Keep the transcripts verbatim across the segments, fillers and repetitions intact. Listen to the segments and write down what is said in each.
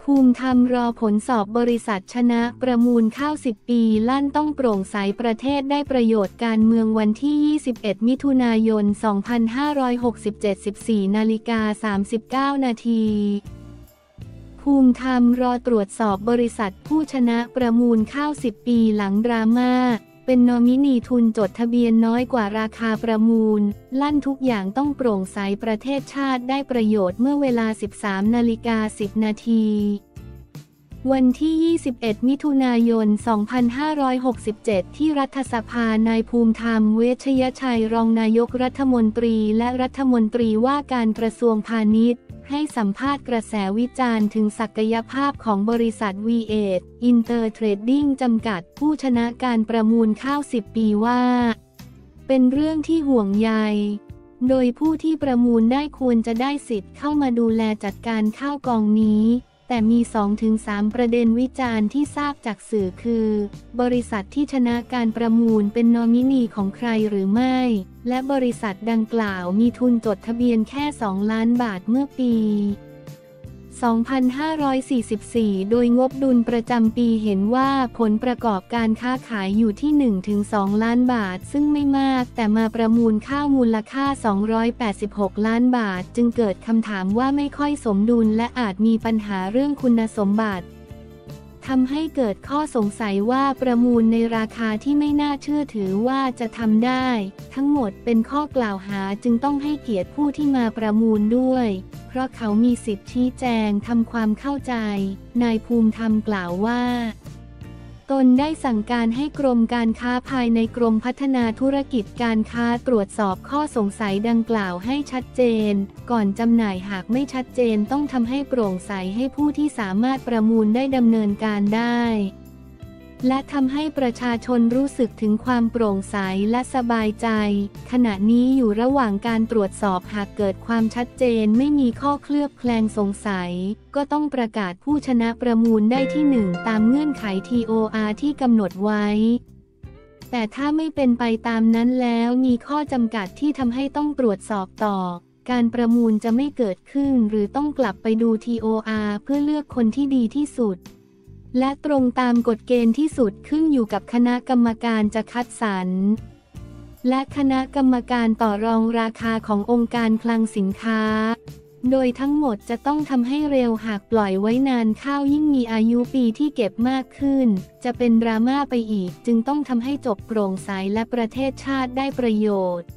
ภูมิธรรมรอผลสอบบริษัทชนะประมูลข้าวสิบปีลั่นต้องโปร่งใสประเทศได้ประโยชน์การเมืองวันที่ยี่สิบเอ็ดมิถุนายนสองพันห้าร้อยหกสิบเจ็ด สิบสี่นาฬิกาสามสิบเก้านาทีภูมิธรรมรอตรวจสอบบริษัทผู้ชนะประมูลข้าวสิบปีหลังดราม่าเป็นนอมินีทุนจดทะเบียนน้อยกว่าราคาประมูลลั่นทุกอย่างต้องโปร่งใสประเทศชาติได้ประโยชน์เมื่อเวลา สิบสามนาฬิกาสิบนาทีวันที่ ยี่สิบเอ็ดมิถุนายนสองพันห้าร้อยหกสิบเจ็ดที่รัฐสภานายภูมิธรรมเวชยชัยรองนายกรัฐมนตรีและรัฐมนตรีว่าการกระทรวงพาณิชย์ให้สัมภาษณ์กระแสวิจารณ์ถึงศักยภาพของบริษัท วี เอท Inter Trading จำกัดผู้ชนะการประมูลข้าวสิบปีว่าเป็นเรื่องที่ห่วงใยโดยผู้ที่ประมูลได้ควรจะได้สิทธิ์เข้ามาดูแลจัดการข้าวกองนี้แต่มี สองถึงสาม ประเด็นวิจารณ์ที่ทราบจากสื่อคือบริษัทที่ชนะการประมูลเป็นนอมินีของใครหรือไม่และบริษัทดังกล่าวมีทุนจดทะเบียนแค่สองล้านบาทเมื่อปีสองพันห้าร้อยสี่สิบสี่โดยงบดุลประจำปีเห็นว่าผลประกอบการค้าขายอยู่ที่ หนึ่งถึงสอง ล้านบาทซึ่งไม่มากแต่มาประมูลข้าวมูลค่าสองร้อยแปดสิบหกล้านบาทจึงเกิดคำถามว่าไม่ค่อยสมดุลและอาจมีปัญหาเรื่องคุณสมบัติทำให้เกิดข้อสงสัยว่าประมูลในราคาที่ไม่น่าเชื่อถือว่าจะทำได้ทั้งหมดเป็นข้อกล่าวหาจึงต้องให้เกียรติผู้ที่มาประมูลด้วยเพราะเขามีสิทธิชี้แจงทำความเข้าใจนายภูมิธรรมกล่าวว่าตนได้สั่งการให้กรมการค้าภายในกรมพัฒนาธุรกิจการค้าตรวจสอบข้อสงสัยดังกล่าวให้ชัดเจนก่อนจำหน่ายหากไม่ชัดเจนต้องทำให้โปร่งใสให้ผู้ที่สามารถประมูลได้ดำเนินการได้และทำให้ประชาชนรู้สึกถึงความโปร่งใสและสบายใจขณะนี้อยู่ระหว่างการตรวจสอบหากเกิดความชัดเจนไม่มีข้อเคลือบแคลงสงสัยก็ต้องประกาศผู้ชนะประมูลได้ที่หนึ่งตามเงื่อนไข ที โอ อาร์ ที่กำหนดไว้แต่ถ้าไม่เป็นไปตามนั้นแล้วมีข้อจำกัดที่ทำให้ต้องตรวจสอบต่อการประมูลจะไม่เกิดขึ้นหรือต้องกลับไปดู ที โอ อาร์ เพื่อเลือกคนที่ดีที่สุดและตรงตามกฎเกณฑ์ที่สุดขึ้นอยู่กับคณะกรรมการจะคัดสรรและคณะกรรมการต่อรองราคาขององค์การคลังสินค้าโดยทั้งหมดจะต้องทำให้เร็วหากปล่อยไว้นานข้าวยิ่งมีอายุปีที่เก็บมากขึ้นจะเป็นดราม่าไปอีกจึงต้องทำให้จบโปร่งใสและประเทศชาติได้ประโยชน์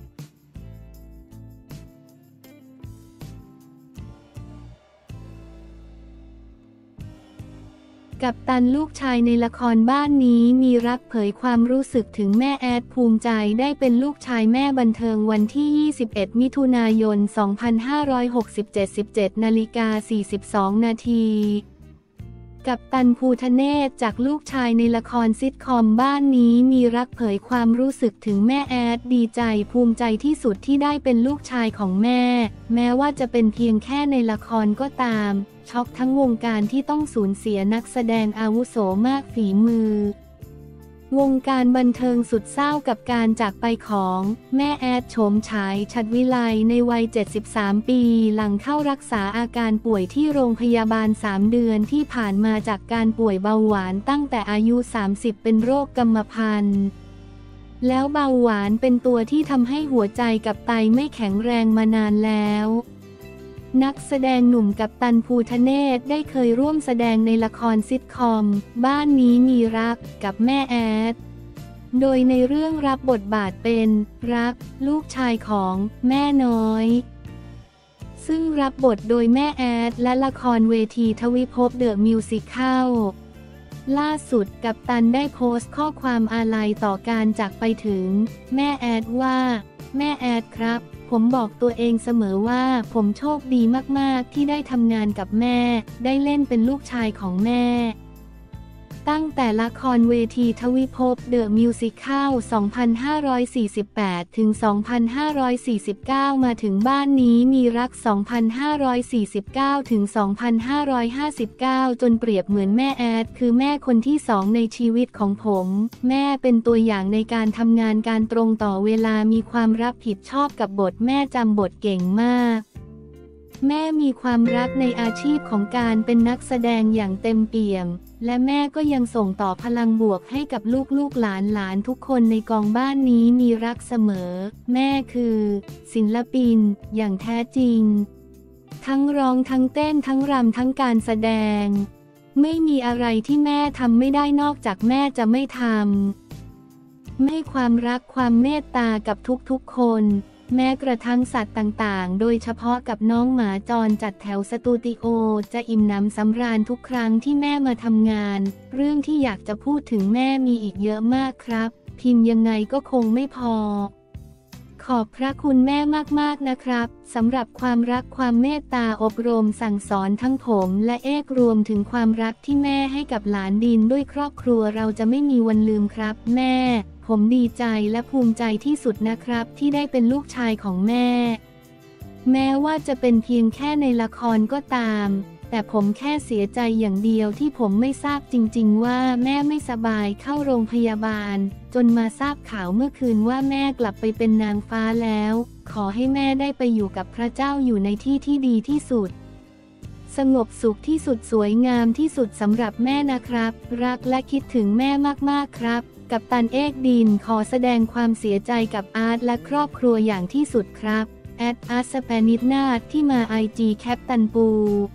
กัปตันลูกชายในละครบ้านนี้มีรักเผยความรู้สึกถึงแม่แอดภูมิใจได้เป็นลูกชายแม่บันเทิงวันที่ ยี่สิบเอ็ด มิถุนายน สองพันห้าร้อยหกสิบเจ็ด สิบเจ็ดนาฬิกาสี่สิบสองนาทีกัปตันภูทะเนศจากลูกชายในละครซิทคอมบ้านนี้มีรักเผยความรู้สึกถึงแม่แอดดีใจภูมิใจที่สุดที่ได้เป็นลูกชายของแม่แม้ว่าจะเป็นเพียงแค่ในละครก็ตามช็อกทั้งวงการที่ต้องสูญเสียนักแสดงอาวุโสมากฝีมือวงการบันเทิงสุดเศร้ากับการจากไปของแม่แอดโฉมฉายฉัตรวิไลในวัยเจ็ดสิบสามปีหลังเข้ารักษาอาการป่วยที่โรงพยาบาลสามเดือนที่ผ่านมาจากการป่วยเบาหวานตั้งแต่อายุสามสิบเป็นโรคกรรมพันธุ์แล้วเบาหวานเป็นตัวที่ทำให้หัวใจกับไตไม่แข็งแรงมานานแล้วนักแสดงหนุ่มกัปตันภูทะเนศได้เคยร่วมแสดงในละครซิทคอมบ้านนี้มีรักกับแม่แอดโดยในเรื่องรับบทบาทเป็นรักลูกชายของแม่น้อยซึ่งรับบทโดยแม่แอดและละครเวทีทวิภพเดอะมิวสิคัลล่าสุดกัปตันได้โพสต์ข้อความอาลัยต่อการจากไปถึงแม่แอดว่าแม่แอดครับผมบอกตัวเองเสมอว่าผมโชคดีมากๆที่ได้ทำงานกับแม่ได้เล่นเป็นลูกชายของแม่ตั้งแต่ละครเวทีทวิภพเดอะมิวสิคัล สองพันห้าร้อยสี่สิบแปด ถึง สองพันห้าร้อยสี่สิบเก้า มาถึงบ้านนี้มีรัก สองพันห้าร้อยสี่สิบเก้า ถึง สองพันห้าร้อยห้าสิบเก้า จนเปรียบเหมือนแม่แอดคือแม่คนที่สองในชีวิตของผมแม่เป็นตัวอย่างในการทำงานการตรงต่อเวลามีความรับผิดชอบกับบทแม่จำบทเก่งมากแม่มีความรักในอาชีพของการเป็นนักแสดงอย่างเต็มเปี่ยมและแม่ก็ยังส่งต่อพลังบวกให้กับลูกๆหลานๆทุกคนในกองบ้านนี้มีรักเสมอแม่คือศิลปินอย่างแท้จริงทั้งร้องทั้งเต้นทั้งรำทั้งการแสดงไม่มีอะไรที่แม่ทำไม่ได้นอกจากแม่จะไม่ทำให้ความรักความเมตตากับทุกๆคนแม้กระทั่งสัตว์ต่างๆโดยเฉพาะกับน้องหมาจรจัดแถวสตูดิโอจะอิ่มหนำสำราญทุกครั้งที่แม่มาทำงานเรื่องที่อยากจะพูดถึงแม่มีอีกเยอะมากครับพิมพ์ยังไงก็คงไม่พอขอบพระคุณแม่มากๆนะครับสำหรับความรักความเมตตาอบรมสั่งสอนทั้งผมและเอกรวมถึงความรักที่แม่ให้กับหลานดินด้วยครอบครัวเราจะไม่มีวันลืมครับแม่ผมดีใจและภูมิใจที่สุดนะครับที่ได้เป็นลูกชายของแม่แม้ว่าจะเป็นเพียงแค่ในละครก็ตามแต่ผมแค่เสียใจอย่างเดียวที่ผมไม่ทราบจริงๆว่าแม่ไม่สบายเข้าโรงพยาบาลจนมาทราบข่าวเมื่อคืนว่าแม่กลับไปเป็นนางฟ้าแล้วขอให้แม่ได้ไปอยู่กับพระเจ้าอยู่ในที่ที่ดีที่สุดสงบสุขที่สุดสวยงามที่สุดสำหรับแม่นะครับรักและคิดถึงแม่มากๆครับกัปตันเอกดินขอแสดงความเสียใจกับอาร์ตและครอบครัวอย่างที่สุดครับแอดอาร์ตสเปนิดนาทที่มาไอจีแคปตันปู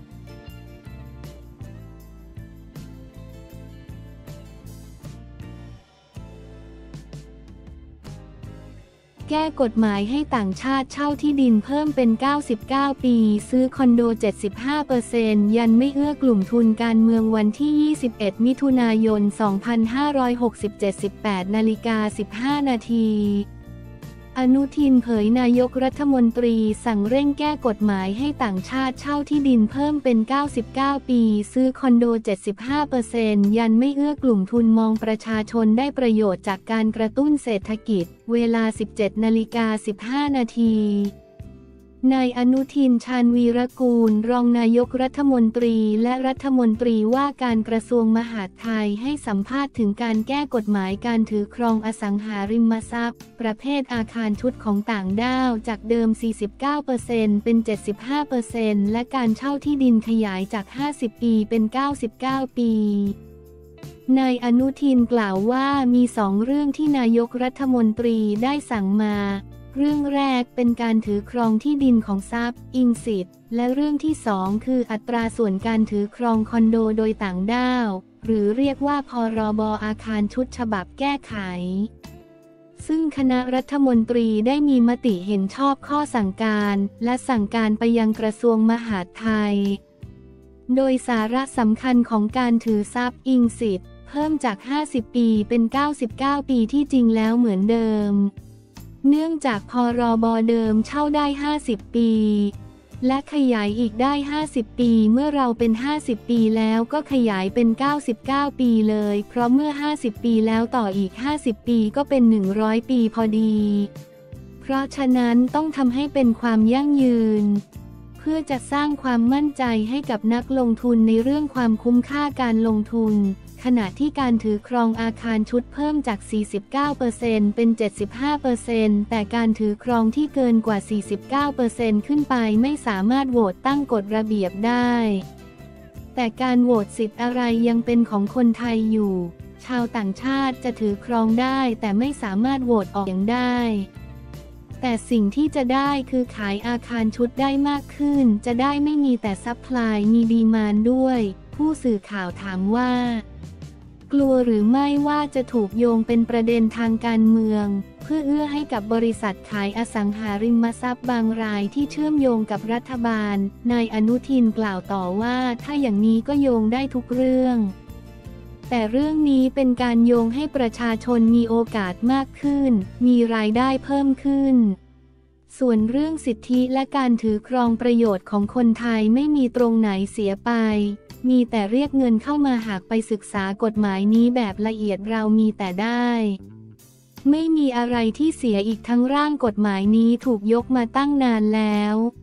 แก้กฎหมายให้ต่างชาติเช่าที่ดินเพิ่มเป็นเก้าสิบเก้าปีซื้อคอนโด เจ็ดสิบห้าเปอร์เซ็นต์ ยันไม่เอื้อกลุ่มทุนการเมืองวันที่ ยี่สิบเอ็ด มิถุนายน สองพันห้าร้อยหกสิบเจ็ด สิบแปด นาฬิกา สิบห้า นาทีอนุทินเผยนายกรัฐมนตรีสั่งเร่งแก้กฎหมายให้ต่างชาติเช่าที่ดินเพิ่มเป็นเก้าสิบเก้าปีซื้อคอนโด เจ็ดสิบห้าเปอร์เซ็นต์ ยันไม่เอื้อกลุ่มทุนมองประชาชนได้ประโยชน์จากการกระตุ้นเศรษฐกิจเวลา สิบเจ็ด นาฬิกา สิบห้า นาทีนายอนุทิน ชาญวีรกูลรองนายกรัฐมนตรีและรัฐมนตรีว่าการกระทรวงมหาดไทยให้สัมภาษณ์ถึงการแก้กฎหมายการถือครองอสังหาริมทรัพย์ประเภทอาคารชุดของต่างด้าวจากเดิม สี่สิบเก้าเปอร์เซ็นต์ เป็น เจ็ดสิบห้าเปอร์เซ็นต์ และการเช่าที่ดินขยายจาก ห้าสิบ ปีเป็น เก้าสิบเก้า ปีนายอนุทินกล่าวว่ามีสองเรื่องที่นายกรัฐมนตรีได้สั่งมาเรื่องแรกเป็นการถือครองที่ดินของทรัพย์อิงสิทธิ์และเรื่องที่สองคืออัตราส่วนการถือครองคอนโดโดยต่างด้าวหรือเรียกว่าพรบอาคารชุดฉบับแก้ไขซึ่งคณะรัฐมนตรีได้มีมติเห็นชอบข้อสั่งการและสั่งการไปยังกระทรวงมหาดไทยโดยสาระสำคัญของการถือทรัพย์อิงสิทธิ์เพิ่มจากห้าสิบปีเป็นเก้าสิบเก้าปีที่จริงแล้วเหมือนเดิมเนื่องจากพรบเดิมเช่าได้ห้าสิบปีและขยายอีกได้ห้าสิบปีเมื่อเราเป็นห้าสิบปีแล้วก็ขยายเป็นเก้าสิบเก้าปีเลยเพราะเมื่อห้าสิบปีแล้วต่ออีกห้าสิบปีก็เป็นหนึ่งร้อยปีพอดีเพราะฉะนั้นต้องทำให้เป็นความยั่งยืนเพื่อจะสร้างความมั่นใจให้กับนักลงทุนในเรื่องความคุ้มค่าการลงทุนขณะที่การถือครองอาคารชุดเพิ่มจาก สี่สิบเก้าเปอร์เซ็นต์ เป็น เจ็ดสิบห้าเปอร์เซ็นต์ แต่การถือครองที่เกินกว่า สี่สิบเก้าเปอร์เซ็นต์ ขึ้นไปไม่สามารถโหวตตั้งกฎระเบียบได้แต่การโหวตสิทธิ์อะไรยังเป็นของคนไทยอยู่ชาวต่างชาติจะถือครองได้แต่ไม่สามารถโหวตออกอย่างได้แต่สิ่งที่จะได้คือขายอาคารชุดได้มากขึ้นจะได้ไม่มีแต่ซัพพลายมีดีมานด์ด้วยผู้สื่อข่าวถามว่ากลัวหรือไม่ว่าจะถูกโยงเป็นประเด็นทางการเมืองเพื่อเอื้อให้กับบริษัทขายอสังหาริมทรัพย์บางรายที่เชื่อมโยงกับรัฐบาลนายอนุทินกล่าวต่อว่าถ้าอย่างนี้ก็โยงได้ทุกเรื่องแต่เรื่องนี้เป็นการโยงให้ประชาชนมีโอกาสมากขึ้นมีรายได้เพิ่มขึ้นส่วนเรื่องสิทธิและการถือครองประโยชน์ของคนไทยไม่มีตรงไหนเสียไปมีแต่เรียกเงินเข้ามาหากไปศึกษากฎหมายนี้แบบละเอียดเรามีแต่ได้ไม่มีอะไรที่เสียอีกทั้งร่างกฎหมายนี้ถูกยกมาตั้งนานแล้ว